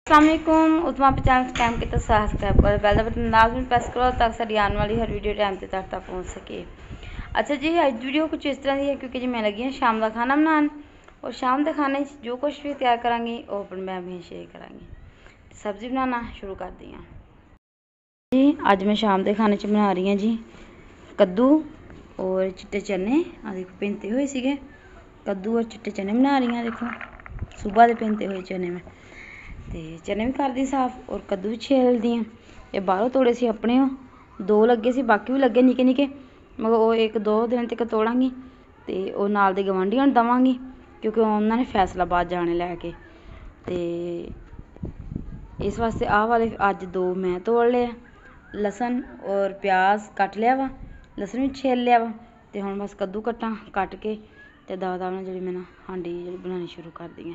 अस्सलामुअलैकुम उतमा पे channel scam के तो सब्सक्राइब करो, बेल बटन लाजमी प्रेस करो ताकि सारी आने वाली हर वीडियो टाइम से तक पहुँच सके। अच्छा जी, आज वीडियो कुछ इस तरह की है क्योंकि जी मैं लगी हूँ शाम का खाना बनाने और शाम के खाने जो कुछ भी तैयार करांगी वो अपन मैं भी शेयर करांगी। सब्जी बनाना शुरू कर दी जी। अज मैं शाम के खाने बना रही हूँ जी कद्दू और चिट्टे चने। देखो पिंते हुए सीगे कद्दू और चिट्टे चने बना रही हूँ। देखो सुबह के पिंते हुए चने में तो चने भी कर दी साफ और कद्दू भी छेल दी। ये बाहरों तोड़े से अपने दो लगे से बाकी भी लगे निके निके, मगर वो एक दो दिन तक तोड़ांगी तो नाल दे गवांढियां नूं देवांगी क्योंकि उन्होंने फैसलाबाद जाने लैके। तो इस वास्ते आह वाले अज दो मैं तोड़ लिया। लसन और प्याज कट लिया वा, लसन भी छेल लिया वा। तो हुण बस कद्दू कट के तो दाल दाल जी मैं हांडी जी बनानी शुरू कर दी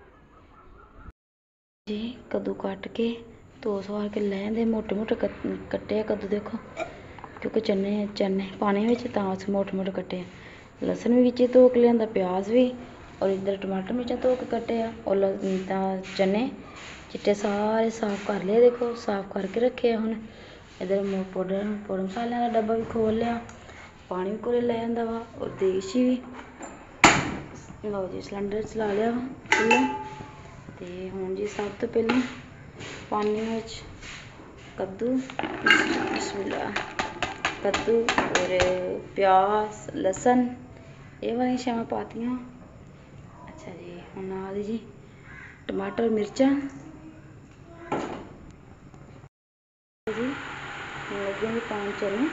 जी। कद्दू कट के तो सवार के लैंदे मोटे मोटे कट्टे कद्दू देखो क्योंकि चने पाने में उस मोटे मोटे कट्टे। लसन भी विच धो के लिया, प्याज भी और इधर टमाटर मिर्चा धो के कट्टे और चने चिट्टे सारे साफ कर लिए। देखो साफ करके रखे हुण। इधर पाउडर मसाले का डब्बा भी खोल लिया, पानी भी कोले लै आंदा वा और देसी भी। लो जी सिलेंडर चला लिया चूल्हा तो हुण जी सब तो पहले पानी में कद्दू बिस्मिल्लाह कद्दू और प्याज लसन ये वाली शावां पातियां। अच्छा जी हुण नाल जी टमाटर मिर्चा जी लगे पानी चने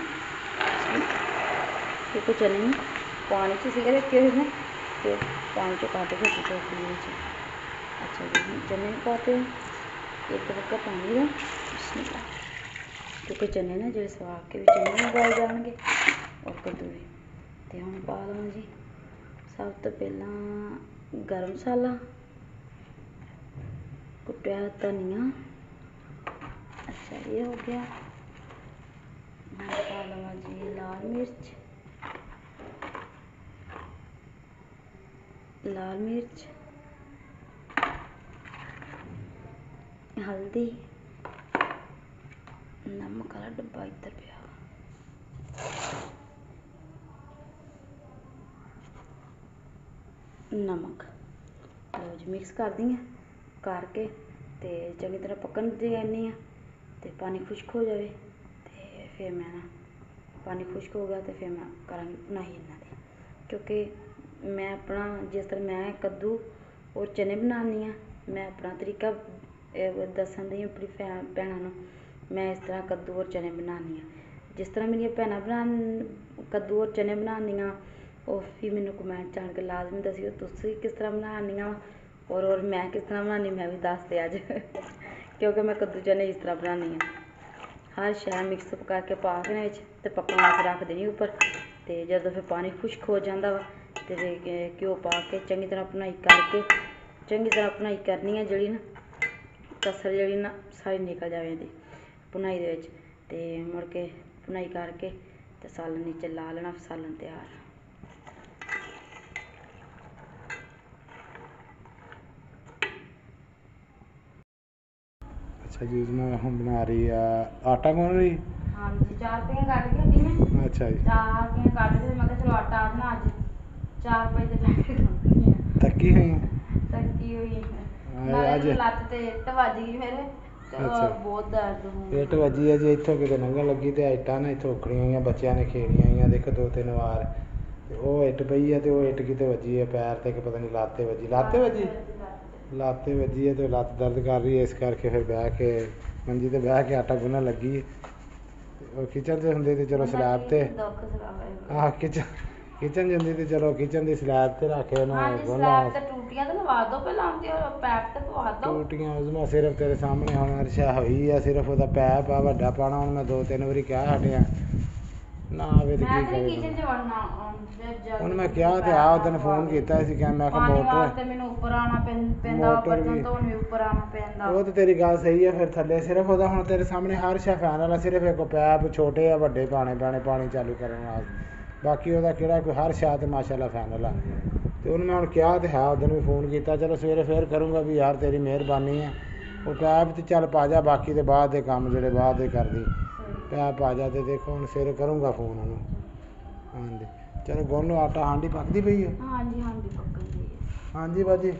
क्योंकि चने पानी से रखे हुए हैं तो पानी चो काट के टोकरी। अच्छा जी चने पाते एक बक्का पानी का बिस्मिल्लाह क्योंकि चने ना जो स्वाद के भी चने भी उबाल जाएंगे और कद्दू भी। तो हम पा लवां जी सब तो पहला गर्म मसाला कुटिया धनिया। अच्छा ये हो गया। हम पा लवां जी लाल मिर्च हल्दी नमक वाला डब्बा इधर पिया नमक। लो जी मिक्स कर दी करके तो चंगी तरह पकन देनी तो पानी खुश्क हो जाए तो फिर मैं ना पानी खुश्क हो गया तो फिर मैं करांगी बनाई इन्होंने क्योंकि मैं अपना जिस तरह मैं कद्दू और चने बनानी मैं अपना तरीका दसन दी अपनी भैनों मैं इस तरह कद्दू और चने बनानी जिस तरह मेरी भैन बना कद्दू और चने बनानियाँ और फिर मैंने कमेंट आन के लाजमी दसियो तुसी किस तरह बनानियाँ और मैं किस तरह बनानी मैं भी दस दे अज क्योंकि मैं कद्दू चने इस तरह बनानी हर शै मिक्स करके पा के तो पकने वास्ते रख देनी उपर। तो जो फिर पानी खुश्क हो जाता वा तो घ्यो पा के चंगी तरह भुनाई करके चंगी तरह भुनाई करनी है जी ना कसर जी ना सारी निकल जाए भुनाई दे मुड़ के भुनाई करके तो सालन नीचे ला लेना सालन तैयार। अच्छा जी मैं हम बना रही है आटा गूंद रही। हाँ जी 4 रुपये काट के हड्डी में। अच्छा जी 4 रुपये काट के मैं चलो आटा आना अज 4 रुपये के पैकेट थकी हुई तकी हुई आज लत्त ते इट वज गई मेरे बहुत दर्द इट वजी है जी इतों कि लंघन लगी तो इटा ना इतों उखड़िया हुई बच्चों ने खेलिया हुई देखो 2-3 वार वो इट पई है तो इट किते वजी है पैर ते पता नहीं लाते वजी लाते वजी है तो लत्त दर्द कर रही है इस करके फिर बह के मंजी ते बह के आटा गुनन लगी किचन से होंगे तो चलो स्लैब ते हाँ किचन होंगी तो चलो किचन की स्लैब ते रख टूटियां उसमें सिर्फ तेरे सामने हम अर्शा हुई है सिर्फ वो पैप आ व्डा पाना हूँ मैं 2-3 बारी कह हटिया ना आवे तो की करे हूँ मैं क्या तो आ उस दिन फोन किया मैं मोटर भी वो तो तेरी गल सही है फिर थले सिर्फ वो हूँ तेरे सामने हर शा फैन वाला सिर्फ एक पैप छोटे या वड्डे पाने पैने पानी चालू करने वास्ते बाकी वो कोई हर शा तो माशाअल्लाह फैन वाला तो उन्होंने मैं हूँ क्या तो है उस दिन भी फोन किया चलो सवेरे फिर करूँगा भी यार तेरी मेहरबानी है ਉਹ ਪੈਪ ਤੇ ਚੱਲ ਪਾ ਜਾ, ਬਾਕੀ ਦੇ ਬਾਅਦ ਦੇ ਕੰਮ ਜਿਹੜੇ ਬਾਅਦ ਦੇ ਕਰਦੀ। ਪੈਪ ਪਾ ਜਾ ਤੇ ਦੇਖੋ ਹੁਣ ਸਵੇਰੇ ਕਰੂੰਗਾ ਫੋਨ ਉਹਨੂੰ। ਹਾਂਜੀ ਚਲੋ ਗੁੰਨ ਲਓ ਆਟਾ। ਹਾਂਡੀ ਪੱਕਦੀ ਪਈ ਹੈ? ਹਾਂਜੀ ਹਾਂਜੀ पक्का है। ਹਾਂਜੀ ਬਾਜੀ।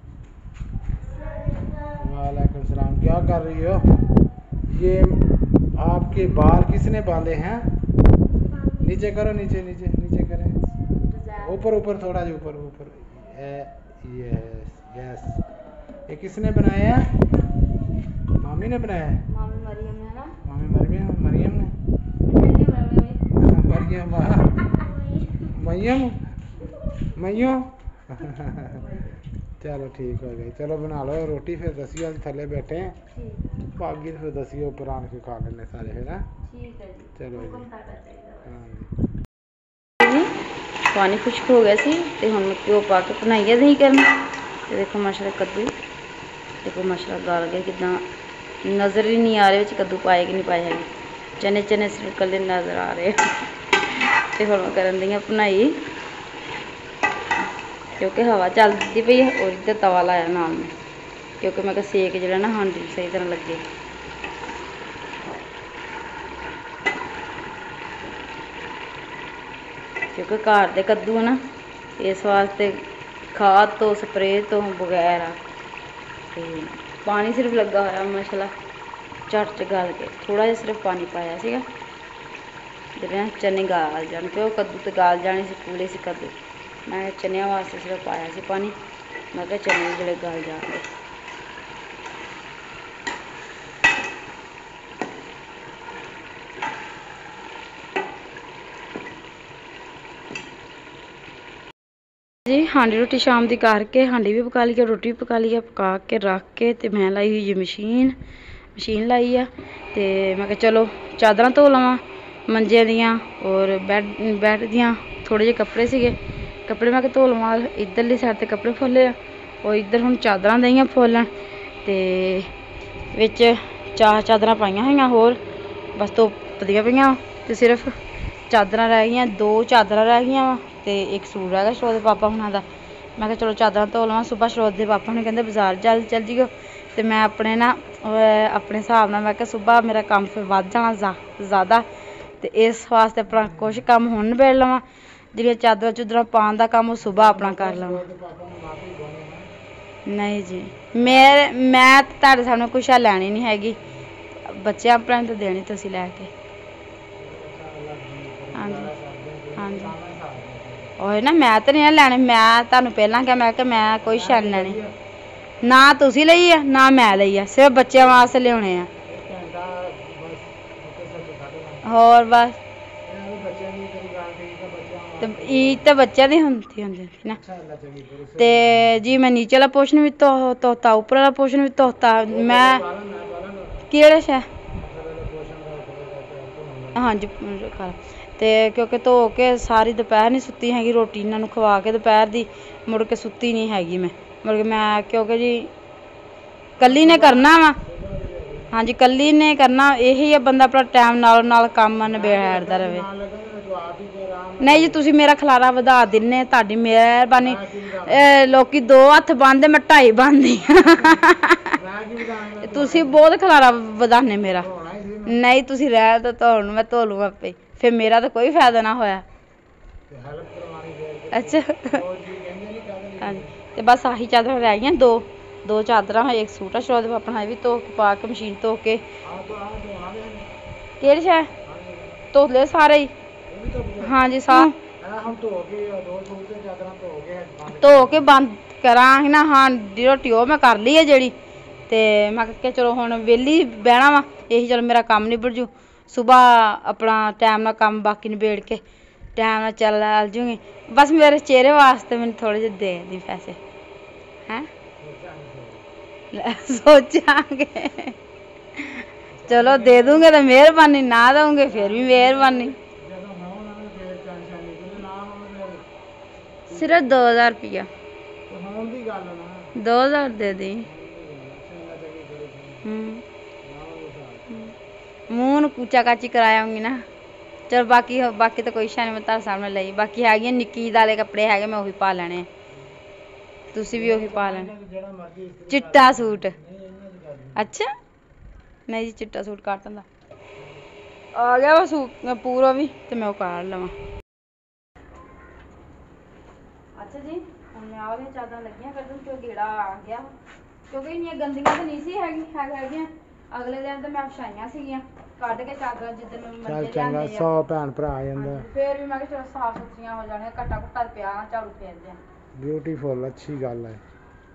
वालेकुम सलाम। क्या कर रही हो? ये आपके बाल किसने बांधे हैं? नीचे करो, नीचे नीचे नीचे करें, ऊपर ऊपर थोड़ा जो ऊपर ऊपर। Yes yes. ये किसने बनाया है? मामी ने बनाया है? मामी मरियम है ना? मामी मरियम मरियम ने? मरियम मरियम मरियम चलो ठीक हो गई। चलो बना लो रोटी फिर दसियो। थले बैठे हैं भागी, फिर दसियो ऊपर आन के खा लेने सारे फिर। है ठीक है जी। चलो जी। हाँ जी पानी खुश्क हो गया सी ते हुण मैं घ्यो पा के बनाइए दही करना। ते देखो माशाल्लाह कद्दू देखो माशाल्लाह गल गए कितना नज़र ही नहीं आ रहे कद्दू पाए कि नहीं पाए है। चने चने सिर्फ कल्ले नज़र आ रहे ते हुण मैं करन दी बनाई क्योंकि हवा चलती पई है और इधर तवा लाया नाल में क्योंकि मैं सेक जो ना हांडी सही तरह लगे। क्योंकि घर के कद्दू है ना इस वास्ते खाद तो स्प्रे तो बगैर आ पानी सिर्फ लगा हुआ माशाल्लाह झट च गल के थोड़ा जिहा सिर्फ पानी पाया सीगा जिहदे चने गाल जान क्यों कद्दू तो गाल जाने से कूले से कद्दू। मैं चनिया वास्ते सिर्फ पाया सी पानी। मैं क्या चने जोड़े गल जाएंगे। जी हांडी रोटी शाम की करके हांडी भी पका ली है रोटी भी पका ली है पका के रख के ते मैं लाई हुई जी मशीन लाई है। तो मैं क्या चलो चादर धो लवां मंजे दियाँ और बैड दियाँ थोड़े जे कपड़े सीगे कपड़े मैं धो लवां। इधरली साइड ते कपड़े फुले और इधर हुण चादर दईयां फुलन ते विच 4 चादर पाइयां होईयां होर बस धोपदियां पईयां ते सिर्फ चादर रह गई 2 चादर रह गई तो एक सूट रह गया शरोद पापा हुणा दा। मैं क्या चलो चादर धो लवां। सुबह शरोद के पापा ने कहते बाजार चल जियो तो मैं अपने ना अपने हिसाब नाल मैं क्या सुबह मेरा काम फिर वध जाना ज़्यादा तो इस वास्ते अपना कुछ काम हुण निबेड़ लवां जिहड़ियां चादर चुदर पाउण दा काम सुबह अपना कर लवां। नहीं जी मैं तुहाडे सामने कुछ लैनी नहीं हैगी बच्चों अपने तो देनी तुसीं लैके। हाँ जी हाँ जी ओह ना मैं तो नहीं लैने मैं तुहानूं पहलां क्या मैं कोई शै नहीं लैनी ना तुसीं लई है ना मैं लई है सिर्फ बच्चों वास्ते लियाने आ होर बस ईद तो बच्चों की होंदी ना। तो जी मैं नीचे वाला पोर्शन भी धोता उपर वाला पोर्शन भी धोता मैं केह्ड़ा शै हाँ जी तो क्योंकि धो के सारी दोपहर नहीं सुती हैगी रोटी इन्होंने खवा के दोपहर की मुड़ के सुती नहीं हैगी मुड़ के मैं क्योंकि जी कल्ली ने करना वा। हाँ जी कल्ली ने करना यही है बंदा अपना टाइम नाल काम निबेड़दा रहे। नहीं जी तुसीं मेरा खलारा वधा दिन्ने तुहाडी मेहरबानी लोकी 2 हत्थ बांधदे मैं 2.5 बांधदी तुसीं बहुत खलारा वधाने मेरा। नहीं तुसीं रह दो धोन मैं धो लूँ आपे फिर मेरा तो कोई फायदा ना होया। अच्छा हाँ जी तो बस आही चादर रह गई 2 चादर एक सूट है शरोद अपना भी धो पा के मशीन धो के केह्ड़ी शै धो ले सारे ही। हाँ जी धो के बंद करा ना हांडी रोटी वो मैं कर ली है जेड़ी ते मैं क्या चलो हुण वेली बहना वा यही चलो मेरा काम निबड़ जू सुबह अपना टाइम नाल काम बाकी निबेड़ के टाइम नाल चल जूंगी बस मेरे चेहरे वास्ते मैंने थोड़े जे दे दी पैसे हैं सोचांगे चलो दे दूंगे तो मेहरबानी ना दूंगे फिर भी मेहरबानी। सिर्फ 2000 रुपया 2000 दे दी मुँह कूचा काची करायाऊंगी ना। चलो बाकी तो कोई शै नहीं मैं तुहाडे सामने लई बाकी है निक्की दाले कपड़े है मैं उही पा लैने तुसीं भी उही पा लैने चिट्टा सूट ਅੱਛਾ ਨਹੀਂ ਜੀ ਚਿੱਟਾ ਸੂਟ ਕਾਟਨ ਦਾ ਆ ਗਿਆ ਵਾ ਸੂਟ ਪੂਰਾ ਵੀ ਤੇ ਮੈਂ ਉਹ ਕਾੜ ਲਵਾਂ। ਅੱਛਾ ਜੀ ਹੁਣ ਮੈਂ ਆ ਗਈ ਚਾਦਰਾਂ ਲੱਗੀਆਂ ਕੱਢਣ ਕਿਉਂ ਗੇੜਾ ਆ ਗਿਆ ਕਿਉਂਕਿ ਇੰਨੀਆਂ ਗੰਦੀਆਂ ਤਾਂ ਨਹੀਂ ਸੀ ਹੈਗੀਆਂ ਅਗਲੇ ਦਿਨ ਤਾਂ ਮੈਂ ਵਿਛਾਈਆਂ ਸੀਗੀਆਂ ਕੱਢ ਕੇ ਚਾਦਰਾਂ ਜਿੱਦਣ ਮੈਂ ਚੱਲ ਮੰਜੇ ਚੰਗਾ ਲਿਆਂਦੇ 100 ਭੈਣ ਭਰਾ ਆ ਜਾਂਦਾ। ਫੇਰ ਵੀ ਮੈਂ ਕਿਹਾ ਚਲੋ ਸਾਫ ਸੁਥਰੀਆਂ ਹੋ ਜਾਣੀਆਂ ਘੱਟਾ ਘੁੱਟਾ ਪਿਆ ਝਾੜੂ ਫੇਰਦੇ ਆ। ਬਿਊਟੀਫੁਲ ਅੱਛੀ ਗੱਲ ਹੈ।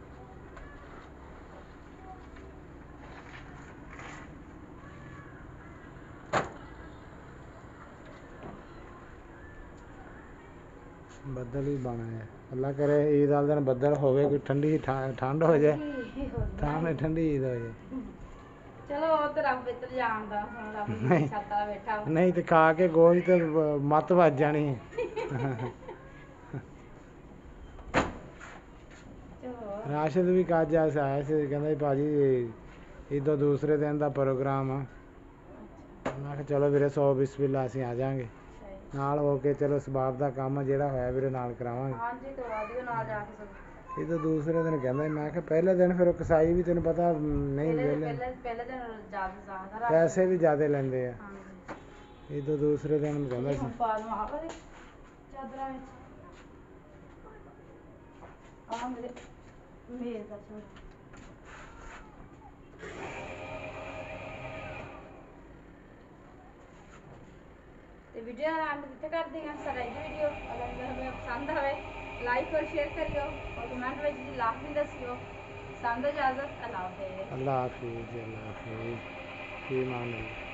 ਬੱਦਲ ਵੀ ਬਣਾ ਹੈ ਅੱਲਾ ਕਰੇ ਈਦ ਵਾਲੇ ਦਿਨ ਬੱਦਲ ਹੋਵੇ ਕੋਈ ਠੰਡੀ ਠੰਡ ਹੋ ਜਾਏ ਤਾਂ ਠੰਡੀ ਈਦ ਹੋ ਜਾਏ। ਚਲੋ ਉਹ ਤੇ ਰੱਬ ਇੱਧਰ ਜਾਣਦਾ ਹੁਣ ਰੱਬ ਦੀ ਛਾਤਾ ਬੈਠਾ ਨਹੀਂ ਤੇ ਖਾ ਕੇ ਗੋਸ਼ ਤੇ ਮੱਤ ਵੱਜ ਜਾਣੀ ਰਾਸ਼ਦ ਵੀ ਕੱਜ ਆਇਆ ਸੀ ਕਹਿੰਦਾ ਭਾਜੀ ਈਦੋਂ ਦੂਸਰੇ ਦਿਨ ਦਾ ਪ੍ਰੋਗਰਾਮ ਆ। ਮੈਂ ਕਿਹਾ ਚਲੋ ਵੀਰੇ 100 ਬਿਸਮਿਲ੍ਲਾ ਅਸੀਂ ਆ ਜਾਵਾਂਗੇ ਨਾਲ ਹੋ ਕੇ ਚਲੋ ਸਬਾਬ ਦਾ ਕੰਮ ਜਿਹੜਾ ਹੋਇਆ ਵੀਰੇ ਨਾਲ ਕਰਾਵਾਂਗੇ। ਹਾਂਜੀ ਕਰਵਾ ਦਿਓ ਨਾਲ ਜਾ ਕੇ ਇਹ ਤਾਂ ਦੂਸਰੇ ਦਿਨ ਕਹਿੰਦਾ ਮੈਂ ਕਿਹਾ ਪਹਿਲੇ ਦਿਨ ਫਿਰ ਉਹ ਕਸਾਈ ਵੀ ਤੈਨੂੰ ਪਤਾ ਨਹੀਂ ਪਹਿਲੇ ਦਿਨ ਜ਼ਿਆਦਾ ਪੈਸੇ ਵੀ ਜ਼ਿਆਦਾ ਲੈਂਦੇ ਆ। ਇਹ ਤਾਂ ਦੂਸਰੇ ਦਿਨ ਕਹਿੰਦਾ ਸੀ ਚਾਦਰਾਂ ਵਿੱਚ ਆ ਮੇਰੇ ਮੇਲ ਦਾ ਤੇ ਵੀਡੀਓ ਦਾ ਐਂਡ ਕਿੱਥੇ ਕਰਦੇ ਹਾਂ ਸਾਡਾ ਇਹ ਵੀਡੀਓ ਅਗਰ ਤੁਹਾਨੂੰ ਪਸੰਦ ਆਵੇ ਲਾਈਕ ਔਰ ਸ਼ੇਅਰ ਕਰਿਓ ਔਰ ਕਮੈਂਟ ਵਿੱਚ ਜੀ ਲਾਜ਼ਮੀ ਦੱਸਿਓ। ਸਾਨੂੰ ਇਜਾਜ਼ਤ ਅੱਲਾ ਹਾਫਿਜ਼। ਅੱਲਾ ਹਾਫਿਜ਼। ਅੱਲਾ ਹਾਫਿਜ਼। ਫੀ ਅਮਾਨ ਅੱਲਾ।